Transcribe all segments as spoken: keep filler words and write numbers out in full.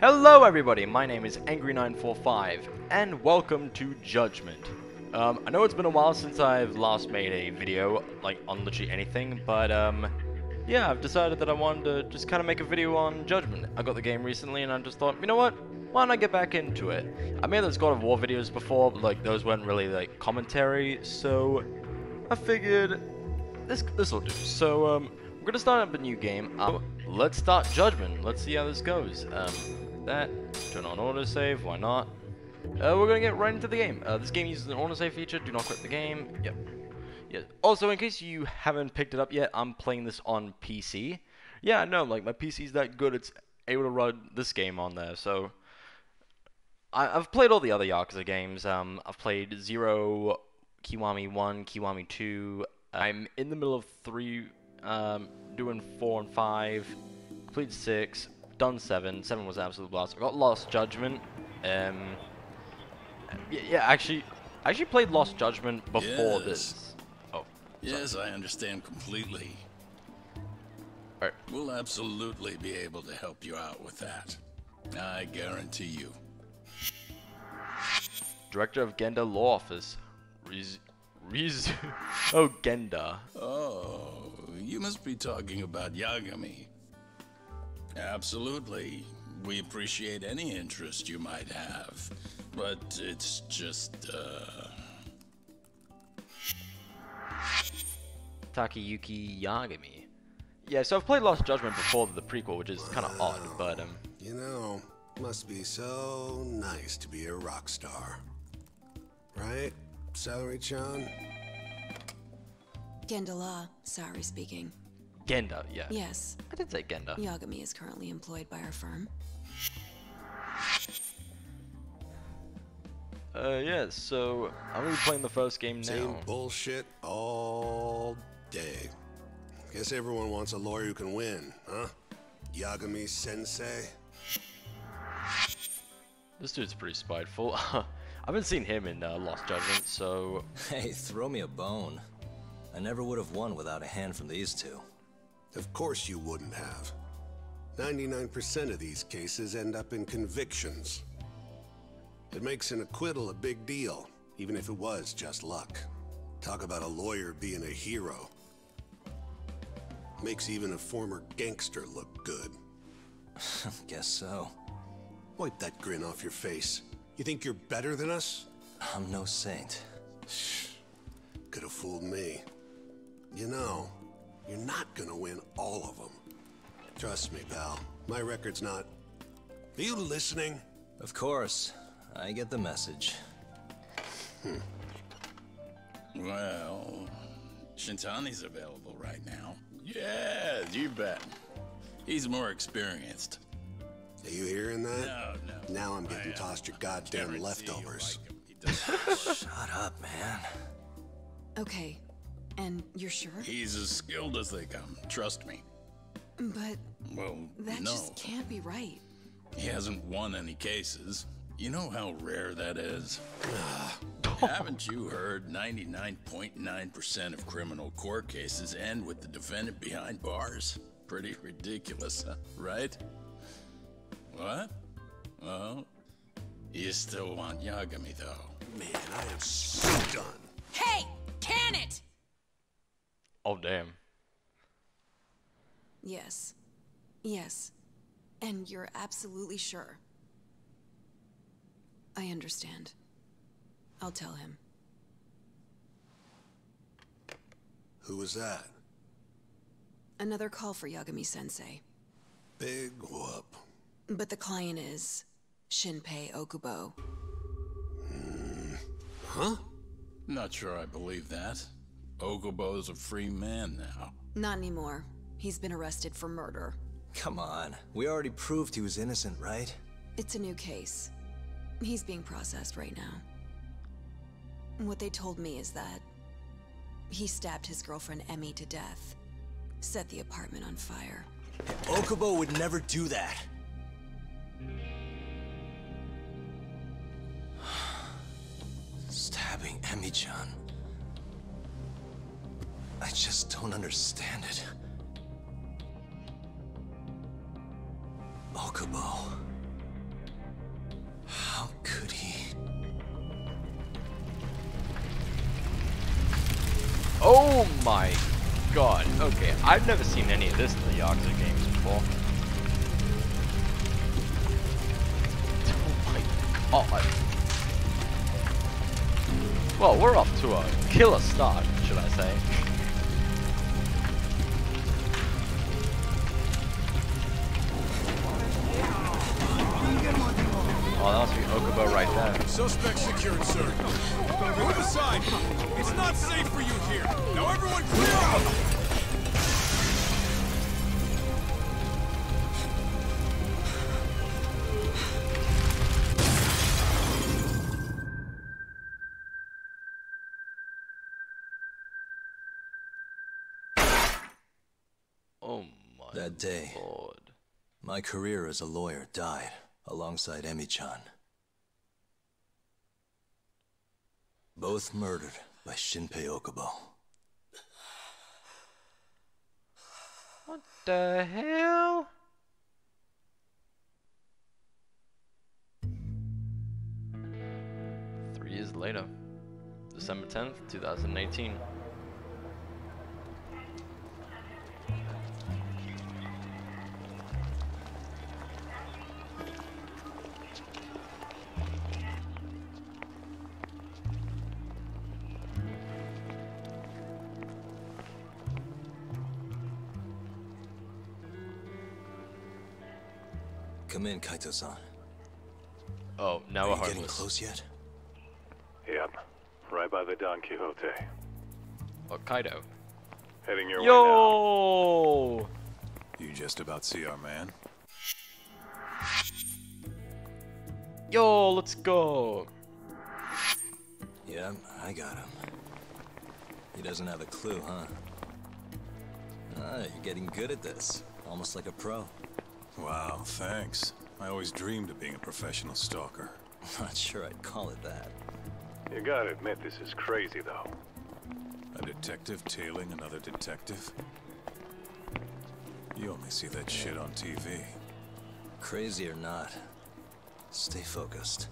Hello everybody, my name is Angry nine four five, and welcome to Judgment. Um, I know it's been a while since I've last made a video, like, on literally anything, but, um, yeah, I've decided that I wanted to just kind of make a video on Judgment. I got the game recently, and I just thought, you know what, why don't I get back into it? I made those God of War videos before, but, like, those weren't really, like, commentary, so I figured this this'll do. So, um, we're gonna start up a new game. Um, let's start Judgment. Let's see how this goes. Um, that, turn on autosave, why not? Uh, we're gonna get right into the game. Uh, this game uses an autosave feature, do not quit the game. Yep. Yeah. Also, in case you haven't picked it up yet, I'm playing this on P C. Yeah, no, like, my P C's that good, it's able to run this game on there, so... I, I've played all the other Yakuza games. Um, I've played Zero, Kiwami one, Kiwami two. I'm in the middle of three, um, doing four and five, completed six, done seven. Seven was an absolute blast. I got Lost Judgment. Um, yeah, yeah, actually, I actually played Lost Judgment before yes. this. Oh, yes, sorry. I understand completely. Alright. We'll absolutely be able to help you out with that. I guarantee you. Director of Genda Law Office. Riz, Riz, oh, Genda. Oh, you must be talking about Yagami. Absolutely. We appreciate any interest you might have, but it's just, uh... Takayuki Yagami. Yeah, so I've played Lost Judgment before the prequel, which is kind of odd, but, um... You know, must be so nice to be a rock star. Right, Celery-chan? Gendala, Sari speaking. Genda, yeah. Yes. I did say Genda. Yagami is currently employed by our firm. Uh, yeah, so I'm gonna be playing the first game now. Same bullshit all day. Guess everyone wants a lawyer who can win, huh? Yagami Sensei? This dude's pretty spiteful. I haven't seen him in uh, Lost Judgment, so... Hey, throw me a bone. I never would have won without a hand from these two. Of course you wouldn't have. ninety-nine percent of these cases end up in convictions. It makes an acquittal a big deal, even if it was just luck. Talk about a lawyer being a hero. Makes even a former gangster look good. Guess so. Wipe that grin off your face. You think you're better than us? I'm no saint. Could have fooled me. You know, you're not gonna win all of them. Trust me, pal. My record's not... Are you listening? Of course. I get the message. Hmm. Well... Shintani's available right now. Yeah, you bet. He's more experienced. Are you hearing that? No, no. Now I'm getting I, uh, tossed your goddamn guarantee leftovers. you'll like him. He does- Shut up, man. Okay. And you're sure? He's as skilled as they come, trust me. But Well, that no. just can't be right. He hasn't won any cases. You know how rare that is. Haven't you heard ninety-nine point nine percent of criminal court cases end with the defendant behind bars? Pretty ridiculous, huh? Right? What? Well, you still want Yagami, though. Man, I am so done. Hey! Can it! Oh, damn. Yes. Yes. And you're absolutely sure. I understand. I'll tell him. Who was that? Another call for Yagami-sensei. Big whoop. But the client is Shinpei Okubo. Hmm. Huh? Not sure I believe that. Okubo's a free man now. Not anymore. He's been arrested for murder. Come on. We already proved he was innocent, right? It's a new case. He's being processed right now. What they told me is that he stabbed his girlfriend Emmy to death, set the apartment on fire. Okubo would never do that. Stabbing Emmy-chan. I just don't understand it. Okubo. How could he? Oh my god. Okay, I've never seen any of this in the Yakuza games before. Oh my god. Well, we're off to a killer start, should I say. Oh, that must be Okubo right there. Suspect secured, sir. Move aside. It's not safe for you here. Now everyone clear out. Oh my That day, lord. my career as a lawyer died alongside Emi-chan. Both murdered by Shinpei Okubo. What the hell? Three years later, December tenth, two thousand eighteen. Come in, Kaito-san. Oh, now Are we're you getting homeless. close yet? Yep, right by the Don Quixote. Oh, Kaido. Heading your way Yo! You just about see our man? Yo, let's go. Yeah, I got him. He doesn't have a clue, huh? Ah, you're getting good at this. Almost like a pro. Wow, thanks. I always dreamed of being a professional stalker. Not sure I'd call it that. now. You gotta admit this is crazy, though. A detective tailing another detective? You only see that shit on T V. Crazy or not, stay focused.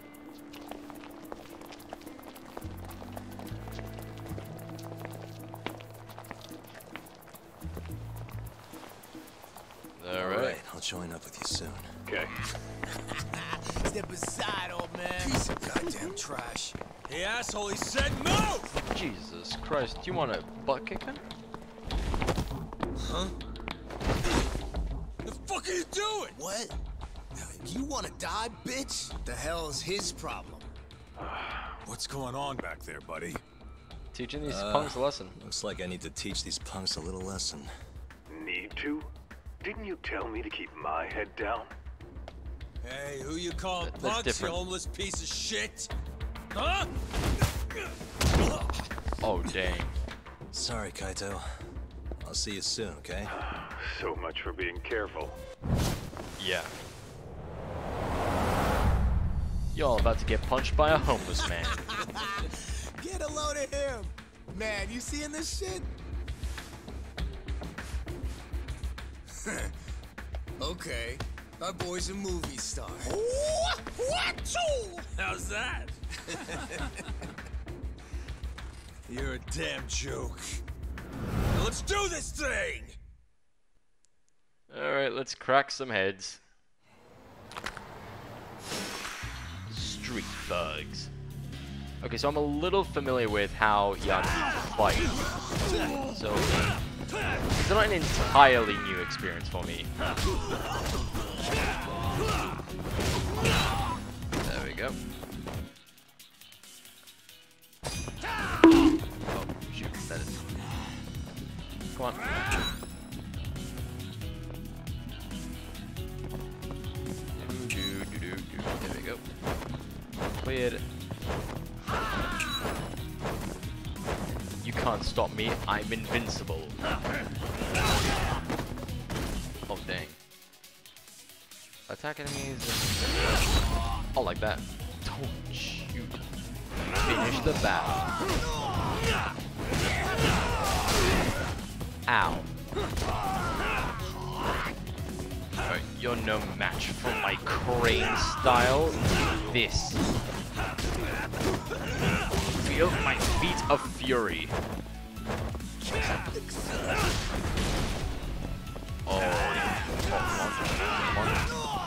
Alright. I'll join up with you soon. Okay. Step aside, old man. Piece of goddamn trash. Hey, asshole, he said move! Jesus Christ, do you want a butt kicker? Huh? The fuck are you doing? What? You wanna die, bitch? The hell's his problem? What's going on back there, buddy? Teaching these Uh, punks a lesson. Looks like I need to teach these punks a little lesson. Need to? Didn't you tell me to keep my head down? Hey, who you call That- that's punks, you different. homeless piece of shit? Huh? Oh, dang. Sorry, Kaito. I'll see you soon, okay? So much for being careful. Yeah. Y'all about to get punched by a homeless man. Get a load of him! Man, you seeing this shit? Okay, our boy's a movie star. What? What? How's that? You're a damn joke. Now let's do this thing! Alright, let's crack some heads. Street thugs. Okay, so I'm a little familiar with how Yakuza fight. So, it's not an entirely new experience for me. There we go. Oh, shoot, that is... Come on. Do, do, do, do, do. There we go. Cleared. You can't stop me, I'm invincible. Oh, dang. Attack enemies. Oh, like that. Don't shoot. Finish the battle. Ow. Alright. You're no match for my crane style. This. Feel my feet of fury. Oh, come on, come on.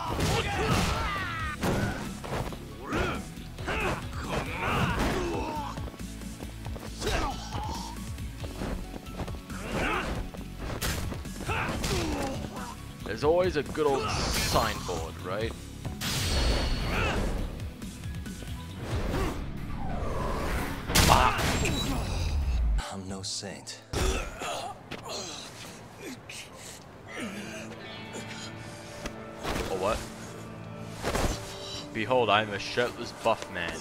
There's always a good old signboard, right? Ah. I'm no saint. Or what? Behold, I am a shirtless buff man.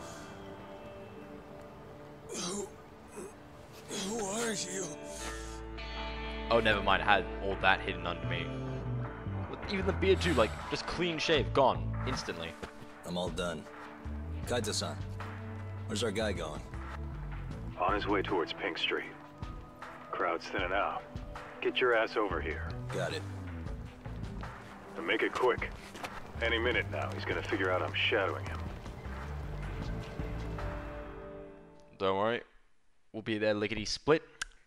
Who... Who are you? Oh, never mind. I had all that hidden under me. Even the beard too, like, just clean shave, gone, instantly. I'm all done. Kaito-san, where's our guy going? On his way towards Pink Street. Crowd's thinning out. Get your ass over here. Got it. And make it quick. Any minute now, he's gonna figure out I'm shadowing him. Don't worry. We'll be there lickety-split.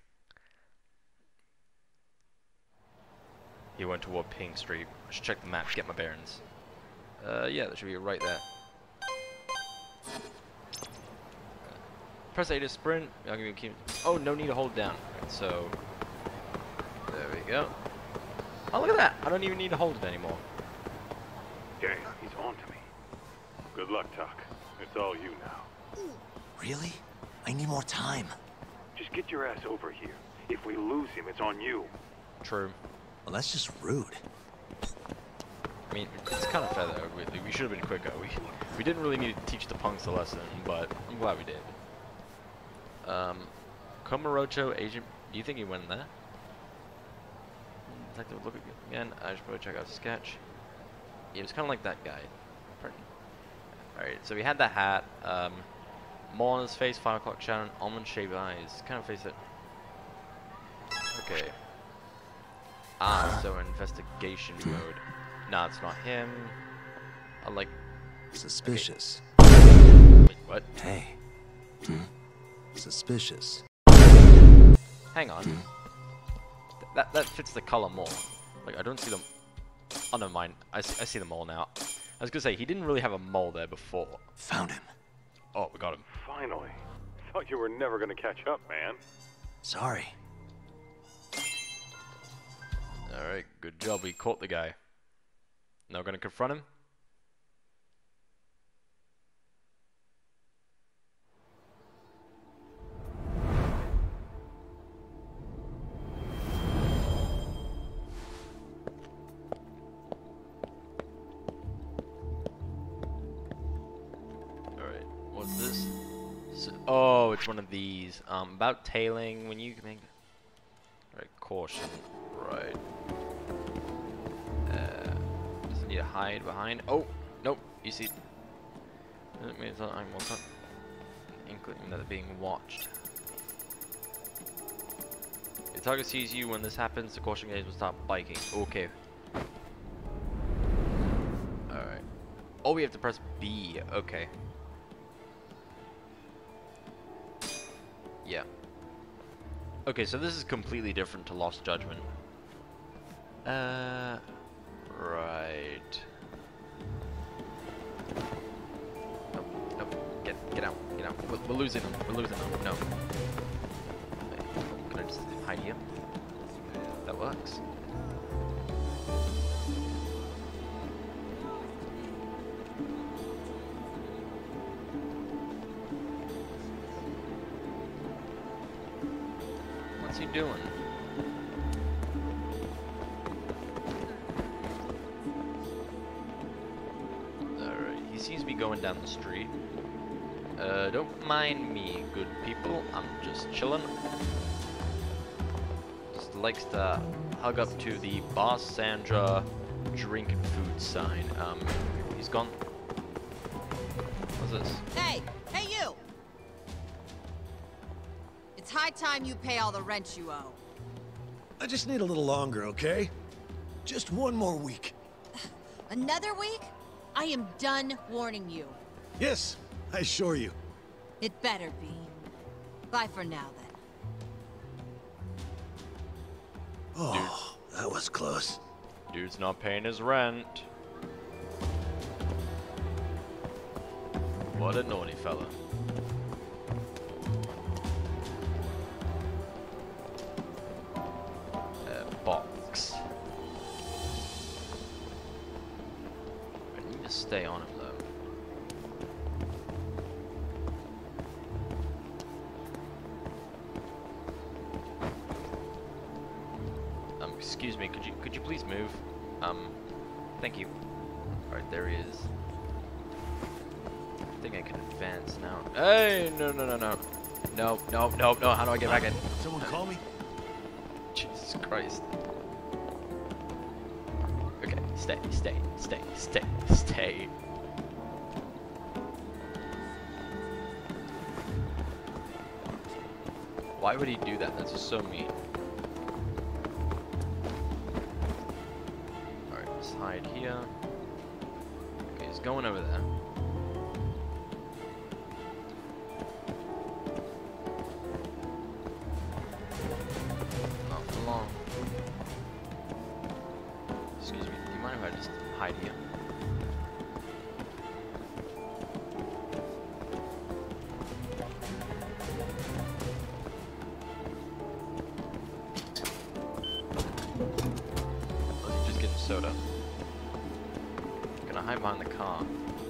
He went toward Pink Street. I should check the map, get my bearings. Uh, yeah, that should be right there. Press A to sprint. I'll give you a key. Oh, no need to hold down. Right, so, there we go. Oh, look at that. I don't even need to hold it anymore. Okay, he's on to me. Good luck, Tuck. It's all you now. Really? I need more time. Just get your ass over here. If we lose him, it's on you. True. Well, that's just rude. I mean, it's kind of fair though. We, we should have been quicker. We we didn't really need to teach the punks a lesson, but I'm glad we did. Um, Komorocho agent. Do you think he went there? Detective, look again. I should probably check out his sketch. Yeah, it was kind of like that guy. Alright, so we had the hat. Um, more on his face. Five o'clock shadow. Almond shaved eyes. Kind of face it. Okay. Ah, so investigation mode. Nah, it's not him. I like... Suspicious. Okay. Wait, what? Hey. Hmm? Suspicious. Hang on. Th that that fits the color more. Like, I don't see them... Oh, never mind. I see, I see the mole now. I was gonna say, he didn't really have a mole there before. Found him. Oh, we got him. Finally. Thought you were never gonna catch up, man. Sorry. Alright, good job. We caught the guy. Now we're gonna confront him. Alright, what's this? So, oh, it's one of these. Um, about tailing when you make... Right, caution. Right. Uh, doesn't need to hide behind. Oh, nope. You see, it means that I'm also inkling that they're being watched. The target sees you. When this happens, the caution gauge will start biking. Okay. All right. Oh, we have to press B. Okay. Yeah. Okay, so this is completely different to Lost Judgment. Uh, right. Nope, nope. Get, get out, get out. We're, we're losing them. We're losing them. No. Can I just hide here? That works. What's he doing? Alright, he sees me going down the street. Uh, don't mind me, good people. I'm just chilling. Just likes to hug up to the Boss Sandra drink and food sign. Um, he's gone. What's this? Hey! Hey, you! It's high time you pay all the rent you owe. I just need a little longer, okay? Just one more week. Another week? I am done warning you. Yes, I assure you. It better be. Bye for now, then. Oh, that was close. Dude's not paying his rent. What a naughty fella. A box. I need to stay on him though. Um, excuse me, could you could you please move? Um, thank you. Alright, there he is. I think I can advance now. Hey, no, no, no, no. No, no, no, no, how do I get back in? Someone call me? Jesus Christ. Okay, stay, stay, stay, stay, stay. Why would he do that? That's just so mean. Alright, let's hide here. Okay, he's going over there. Not for long. Excuse me, do you mind if I just hide here? Soda. Gonna hide behind the car.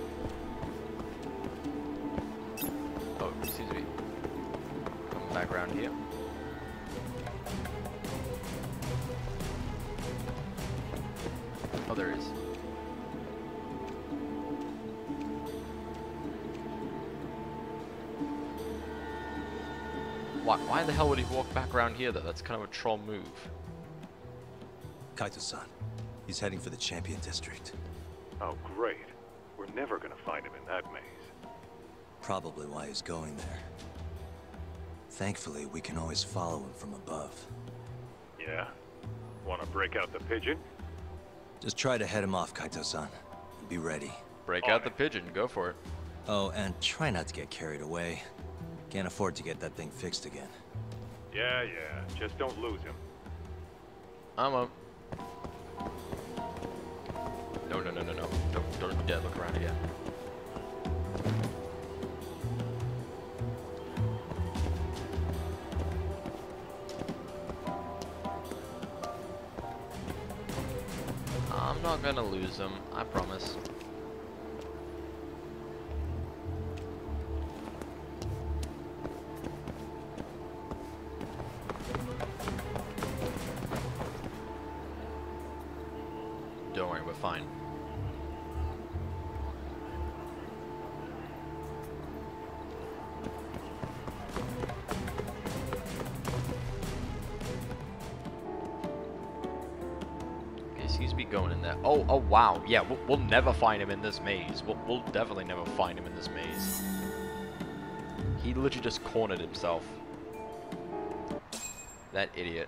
Oh, excuse me. Come back around here. Oh, there is. Why, why the hell would he walk back around here though? That's kind of a troll move. Kaito-san. He's heading for the Champion District. Oh, great. We're never gonna find him in that maze. Probably why he's going there. Thankfully, we can always follow him from above. Yeah? Wanna break out the pigeon? Just try to head him off, Kaito-san. And be ready. Break On out it. the pigeon, go for it. Oh, and try not to get carried away. Can't afford to get that thing fixed again. Yeah, yeah. Just don't lose him. I'm up. No, no, no, no, no. Don't, don't dare look around again. I'm not gonna lose him, I promise. Don't worry, we're fine. Okay, seems to be going in there. Oh, oh wow. Yeah, we'll, we'll never find him in this maze. We'll, we'll definitely never find him in this maze. He literally just cornered himself. That idiot.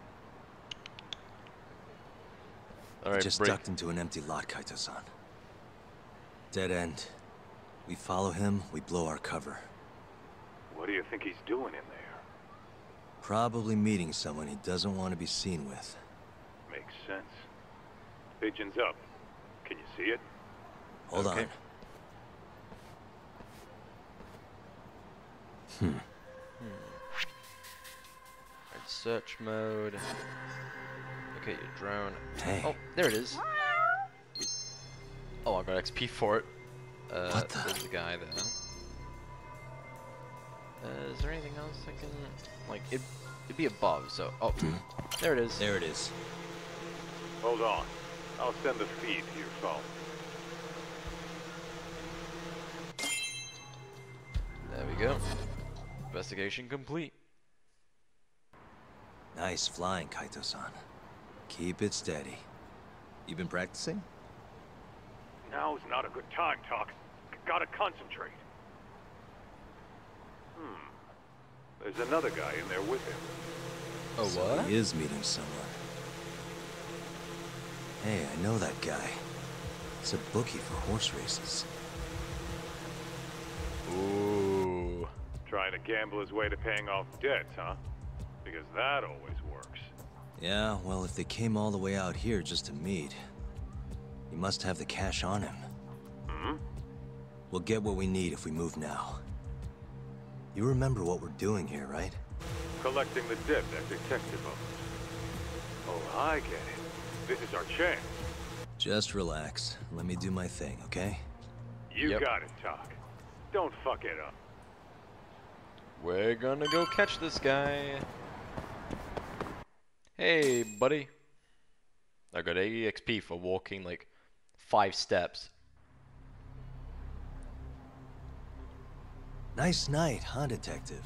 All right, Just break. ducked into an empty lot, Kaito-san. Dead end. We follow him, we blow our cover. What do you think he's doing in there? Probably meeting someone he doesn't want to be seen with. Makes sense. Pigeon's up. Can you see it? Hold Okay. on. Hmm. Alright, search mode. Look at your drone. Hey. Oh, there it is. Oh, I got X P for it. Uh, What the- there's the guy there. Uh, is there anything else I can... Like, it, it'd be above, so... Oh, there it is. There it is. Hold on. I'll send the feed to your phone. There we go. Investigation complete. Nice flying, Kaito-san. Keep it steady. You been practicing? Now's not a good time, Talk. Gotta concentrate. Hmm. There's another guy in there with him. Oh, So what? he is meeting someone. Hey, I know that guy. It's a bookie for horse races. Ooh. Trying to gamble his way to paying off debts, huh? Because that always works. Yeah, well, if they came all the way out here just to meet, he must have the cash on him. Hmm? We'll get what we need if we move now. You remember what we're doing here, right? Collecting the debt that detective owes. Oh, I get it. This is our chance. Just relax. Let me do my thing, okay? You Yep. got it, Talk. Don't fuck it up. We're gonna go catch this guy. Hey, buddy. I got eighty X P for walking like five steps. Nice night, huh, detective?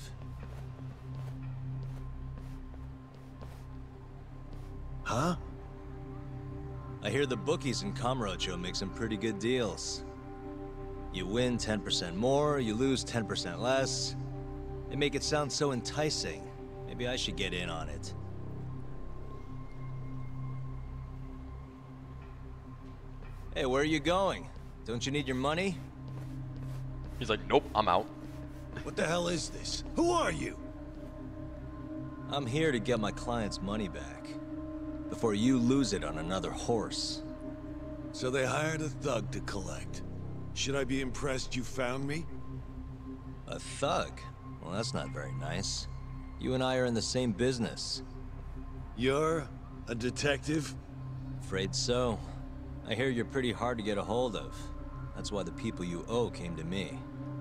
Huh? I hear the bookies in Kamurocho make some pretty good deals. You win ten percent more, you lose ten percent less. They make it sound so enticing. Maybe I should get in on it. Hey, where are you going? Don't you need your money? He's like, nope, I'm out. What the hell is this? Who are you? I'm here to get my client's money back. Before you lose it on another horse. So they hired a thug to collect. Should I be impressed you found me? A thug? Well, that's not very nice. You and I are in the same business. You're a detective? Afraid so. I hear you're pretty hard to get a hold of. That's why the people you owe came to me.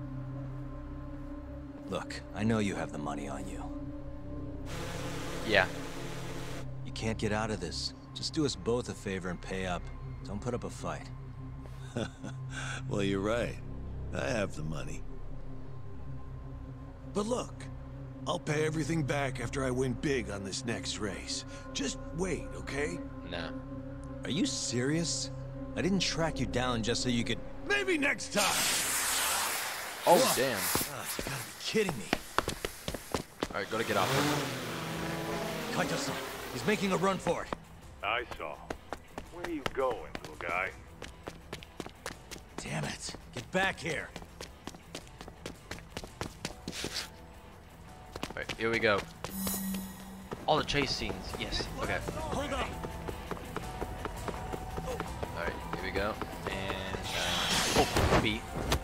Look, I know you have the money on you. Yeah. You can't get out of this. Just do us both a favor and pay up. Don't put up a fight. Well, you're right. I have the money. But look, I'll pay everything back after I win big on this next race. Just wait, okay? Nah. Are you serious? I didn't track you down just so you could... Maybe next time! Oh, Whoa. damn. Ah, you gotta be kidding me. Alright, gotta get off. Kaito-san, he's making a run for it. I saw. Where are you going, little guy? Damn it. Get back here. Alright, here we go. All the chase scenes. Yes. Okay. Hold up. Alright, here we go. And, uh, oh, B.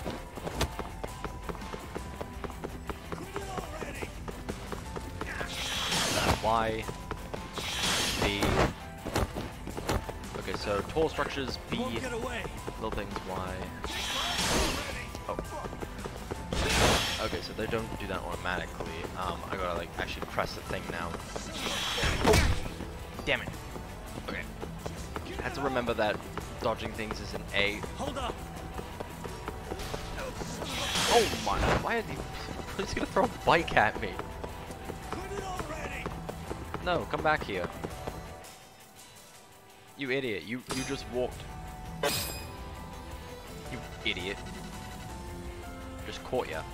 Y. B. Okay, so tall structures, B. Little things, Y. Oh. Okay, so they don't do that automatically. Um, I gotta, like, actually press the thing now. Oh. Damn it. Okay. I have to remember that dodging things is an A. Hold up. Oh my, why are they... He's gonna throw a bike at me. No, come back here. You idiot, you, you just walked. You idiot. Just caught ya.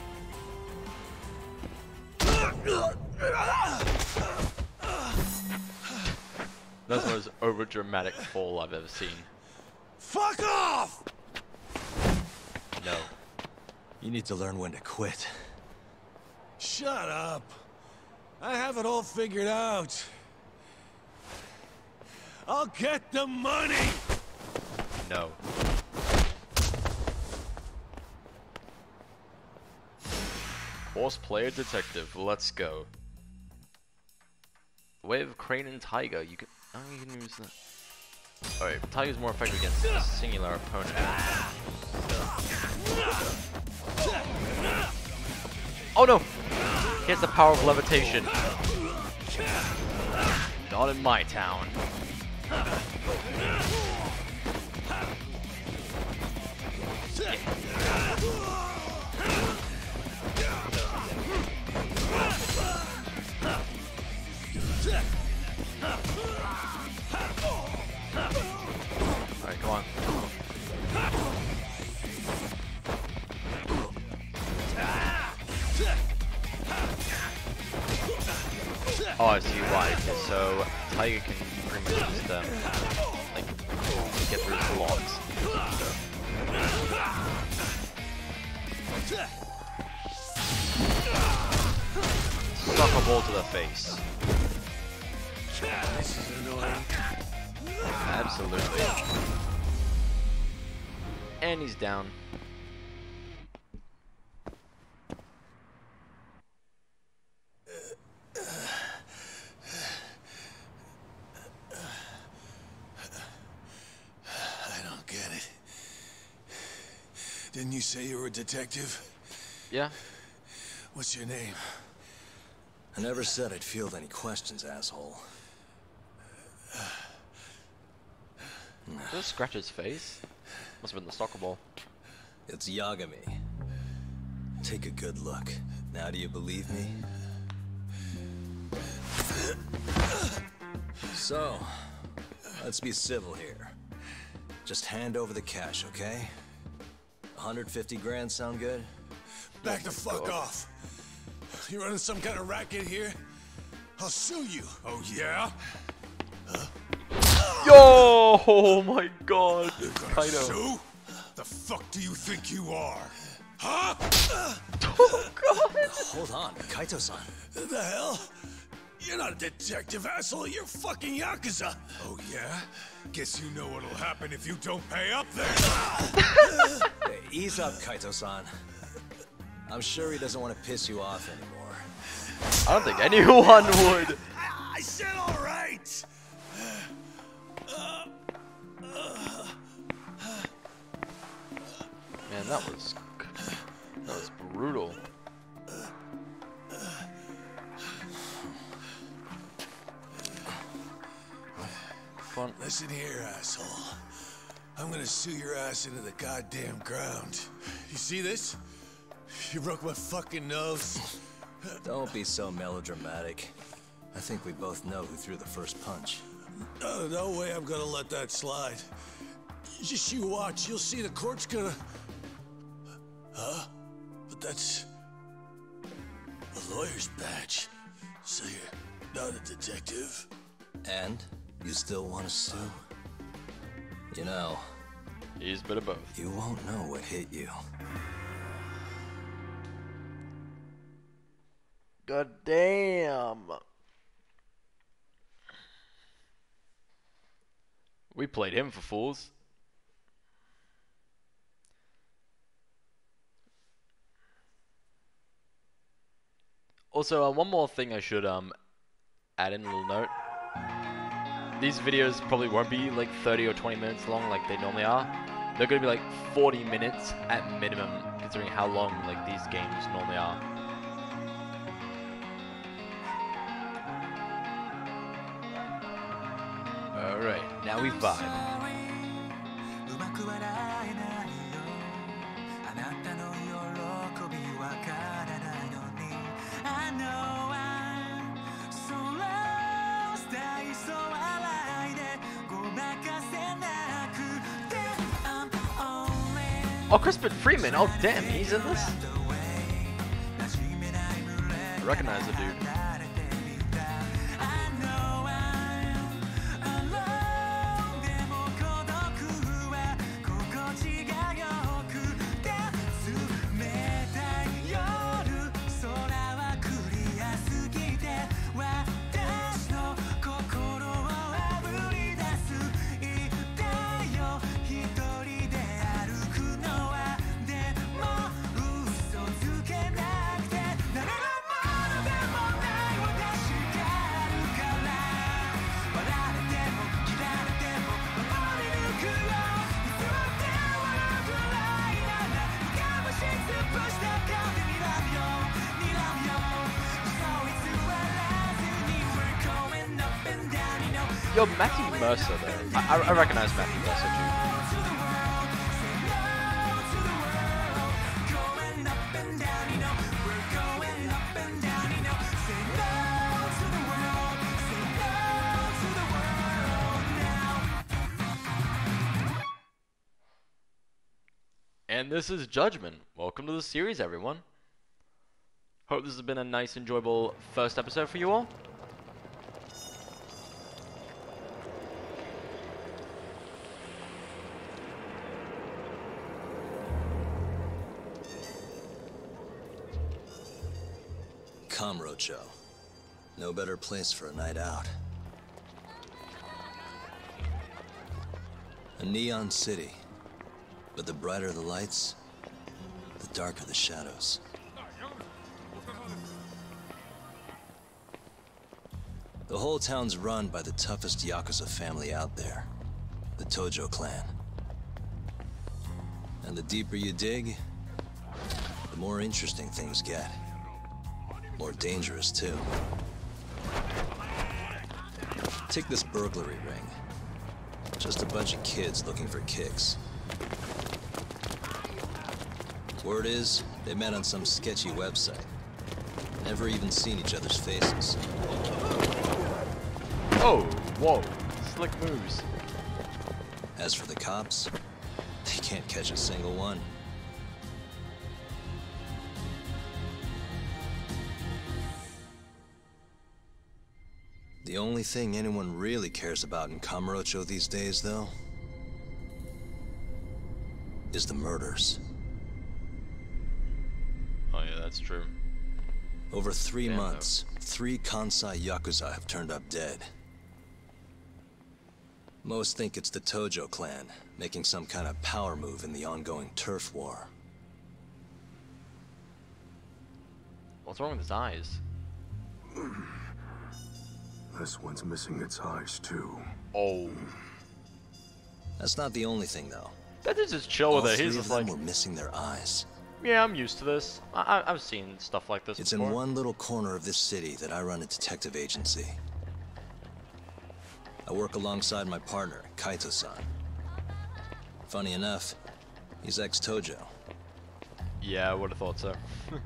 That's the most over-dramatic fall I've ever seen. Fuck off! No. You need to learn when to quit. Shut up. I have it all figured out. I'll get the money! No. Horse player detective, let's go. With Crane and Tiger, you can... Oh, you can use that. Alright, Tiger's more effective against a singular opponent. Oh no! He has the power of levitation. Not in my town. Alright, come on. Oh, I see why. So Tiger can pretty much just um, like get through the blocks. So. soccer ball to the face. This is annoying. Absolutely. And he's down. I don't get it. Didn't you say you were a detective? Yeah. What's your name? I never said I'd field any questions, asshole. Did it scratch his face? Must have been the soccer ball. It's Yagami. Take a good look. Now do you believe me? So, let's be civil here. Just hand over the cash, okay? one hundred fifty grand sound good? Back the fuck off. You running some kind of racket here? I'll sue you. Oh, yeah? Yo! Oh my god. Gonna sue? The fuck do you think you are? Huh? Oh god. Hold on, Kaito-san. The hell? You're not a detective, asshole. You're fucking Yakuza. Oh, yeah? Guess you know what'll happen if you don't pay up then. Hey, ease up, Kaito-san. I'm sure he doesn't want to piss you off anymore. I don't think anyone would. I said all right. Man, that was that was brutal. Fun. Listen here, asshole. I'm gonna sue your ass into the goddamn ground. You see this? You broke my fucking nose. Don't be so melodramatic. I think we both know who threw the first punch. No, no way I'm gonna let that slide. Just you watch, you'll see the court's gonna... Huh? But that's... a lawyer's badge. So you're not a detective? And? You still want to sue? You know... He's a bit of both. You won't know what hit you. God damn. We played him for fools. Also, uh, one more thing I should um add in a little note. These videos probably won't be like thirty or twenty minutes long like they normally are. They're going to be like forty minutes at minimum, considering how long like these games normally are. Alright, now we vibe. Oh, Crispin Freeman! Oh, damn, he's in this? I recognize the dude. Yo, Matthew Mercer though. I, I recognize Matthew Mercer too. And this is Judgment. Welcome to the series, everyone. Hope this has been a nice, enjoyable first episode for you all. Kamurocho. No better place for a night out. A neon city. But the brighter the lights, the darker the shadows. The whole town's run by the toughest Yakuza family out there. The Tojo clan. And the deeper you dig, the more interesting things get. More dangerous, too. Take this burglary ring. Just a bunch of kids looking for kicks. Word is, they met on some sketchy website. Never even seen each other's faces. Oh, whoa. Slick moves. As for the cops, they can't catch a single one. The only thing anyone really cares about in Kamurocho these days, though, is the murders. Oh yeah, that's true. Over three Damn, months, three Kansai Yakuza have turned up dead. Most think it's the Tojo clan, making some kind of power move in the ongoing turf war. What's wrong with his eyes? This one's missing its eyes, too. Oh. That's not the only thing, though. That is just chill All with it. three He's of just them like, were missing their eyes. yeah, I'm used to this. I I I've seen stuff like this It's before. in one little corner of this city that I run a detective agency. I work alongside my partner, Kaito-san. Funny enough, he's ex-Tojo. Yeah, I would have thought so.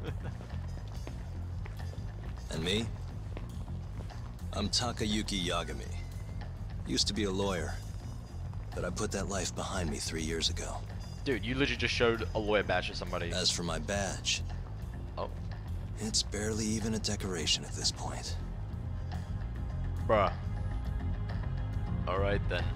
And me? I'm Takayuki Yagami. Used to be a lawyer, but I put that life behind me three years ago. Dude, you literally just showed a lawyer badge to somebody. As for my badge, Oh. it's barely even a decoration at this point. Bruh. Alright then.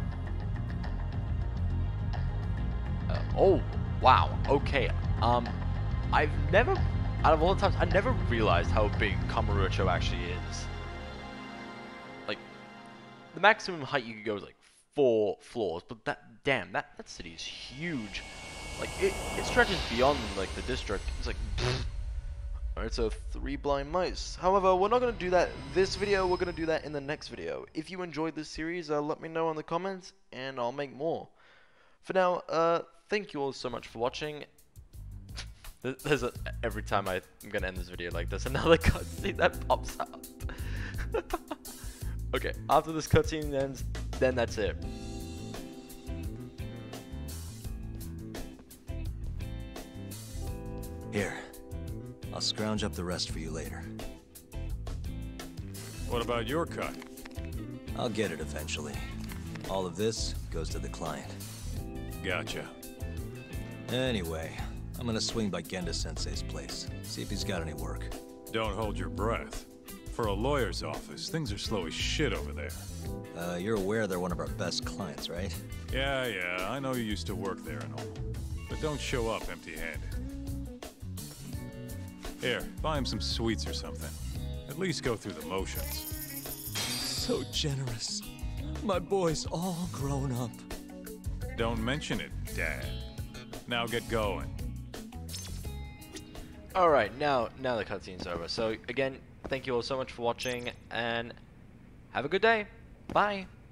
Uh, oh, wow. Okay. Um, I've never, out of all the times, I never realized how big Kamurocho actually is. Like, the maximum height you could go is like four floors, but that, damn, that, that city is huge. Like, it, it stretches beyond, like, the district. It's like, alright, so three blind mice. However, we're not going to do that this video, we're going to do that in the next video. If you enjoyed this series, uh, let me know in the comments, and I'll make more. For now, uh, thank you all so much for watching. There's a, every time I, I'm going to end this video like this, another cutscene that pops out. Okay, after this cutscene ends, then that's it. Here, I'll scrounge up the rest for you later. What about your cut? I'll get it eventually. All of this goes to the client. Gotcha. Anyway, I'm gonna swing by Genda-sensei's place, see if he's got any work. Don't hold your breath. For a lawyer's office, things are slow as shit over there. Uh, you're aware they're one of our best clients, right? Yeah, yeah, I know you used to work there and all. But don't show up empty-handed. Here, buy him some sweets or something. At least go through the motions. So generous. My boy's all grown up. Don't mention it, Dad. Now get going. Alright, now, now the cutscene's over. So, again, thank you all so much for watching, and have a good day. Bye.